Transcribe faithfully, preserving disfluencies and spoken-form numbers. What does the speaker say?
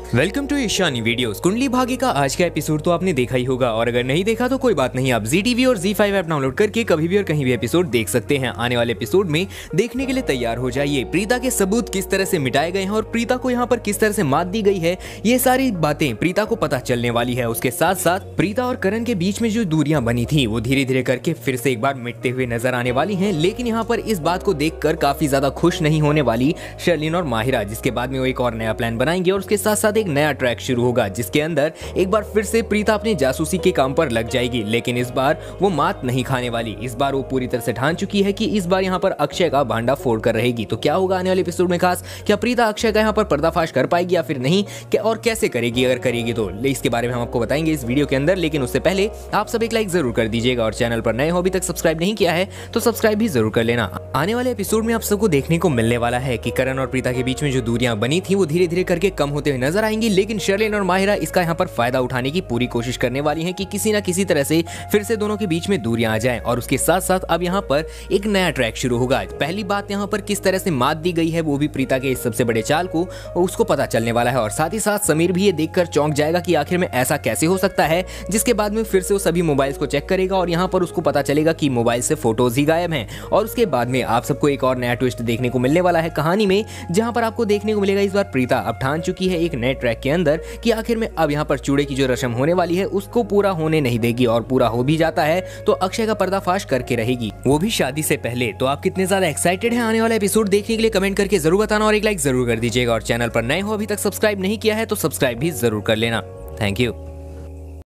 Welcome to Ishani videos. Kundali Bhagya का आज का एपिसोड तो आपने देखा ही होगा, और अगर नहीं देखा तो कोई बात नहीं, आप जी टीवी और जी फाइव ऐप डाउनलोड करके कभी भी और कहीं भी एपिसोड देख सकते हैं। आने वाले एपिसोड में देखने के लिए तैयार हो जाइए। प्रीता के सबूत किस तरह से मिटाए गए हैं और प्रीता को यहाँ पर किस तरह से मात दी गई है, ये सारी बातें प्रीता को पता चलने वाली है। उसके साथ साथ प्रीता और करण के बीच में जो दूरियां बनी थी वो धीरे धीरे करके फिर से एक बार मिटते हुए नजर आने वाली है। लेकिन यहाँ पर इस बात को देखकर काफी ज्यादा खुश नहीं होने वाली शर्लिन और माहिरा, जिसके बाद में वो एक और नया प्लान बनाएंगे और उसके साथ साथ एक नया ट्रैक शुरू होगा, जिसके अंदर एक बार फिर से प्रीता अपनी जासूसी के काम पर लग जाएगी। लेकिन इस बार वो मात नहीं खाने वाली। इस बार वो पूरी तरह से ठान चुकी है कि इस बार यहाँ पर अक्षय का भांडा फोड़ कर रहेगी। तो क्या होगा आने वाले एपिसोड में खास, क्या प्रीता अक्षय का यहाँ पर पर्दाफाश कर पाएगी या फिर नहीं, क्या और कैसे करेगी, अगर करेगी तो इसके बारे में हम आपको बताएंगे इस वीडियो के अंदर। लेकिन उससे पहले आप सब एक लाइक जरूर कर दीजिएगा और चैनल पर नए हो अभी तक सब्सक्राइब नहीं किया है तो सब्सक्राइब भी जरूर कर लेना। आने वाले एपिसोड में आप सबको देखने को मिलने वाला है कि करण और प्रीता के बीच में जो दूरियां बनी थी वो धीरे धीरे करके कम होते हुए नजर आएंगी। लेकिन शर्लिन और माहिरा इसका यहाँ पर फायदा उठाने की पूरी कोशिश करने वाली हैं कि किसी ना किसी तरह से फिर से दोनों के बीच में दूरियां आ जाएं। और उसके साथ साथ अब यहाँ पर एक नया ट्रैक शुरू होगा। पहली बात यहाँ पर किस तरह से मात दी गई है वो भी प्रीता के इस सबसे बड़े चाल को उसको पता चलने वाला है। और साथ ही साथ समीर भी ये देखकर चौंक जाएगा कि आखिर में ऐसा कैसे हो सकता है, जिसके बाद में फिर से वो सभी मोबाइल्स को चेक करेगा और यहाँ पर उसको पता चलेगा कि मोबाइल से फोटोज ही गायब हैं। और उसके बाद में आप सबको एक और नया ट्विस्ट देखने को मिलने वाला है कहानी में, जहां पर आपको देखने को मिलेगा इस बार प्रीता अब ठान चुकी है एक नए ट्रैक के अंदर कि आखिर में अब यहाँ पर चूड़े की जो रस्म होने वाली है उसको पूरा होने नहीं देगी, और पूरा हो भी जाता है तो अक्षय का पर्दाफाश करके रहेगी, वो भी शादी से पहले। तो आप कितने ज्यादा एक्साइटेड हैं आने वाला एपिसोड देखने के लिए कमेंट करके जरूर बताना और एक लाइक जरूर कर दीजिएगा। और चैनल पर नए हो अभी तक सब्सक्राइब नहीं किया है तो सब्सक्राइब भी जरूर कर लेना। Thank you.